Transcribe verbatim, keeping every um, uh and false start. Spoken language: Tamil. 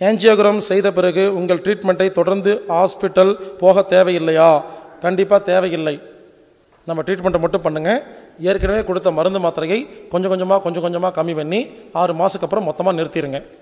ஆஞ்சியோகிராம் செய்த பிறகு உங்கள் ட்ரீட்மெண்ட்டை தொடர்ந்து ஹாஸ்பிட்டல் போக தேவையில்லையா? கண்டிப்பாக தேவையில்லை. நம்ம ட்ரீட்மெண்ட்டை மட்டும் பண்ணுங்கள். ஏற்கனவே கொடுத்த மருந்து மாத்திரையை கொஞ்சம் கொஞ்சமாக கொஞ்சம் கொஞ்சமாக கம்மி பண்ணி ஆறு மாதத்துக்கு அப்புறம் மொத்தமாக நிறுத்திடுங்க.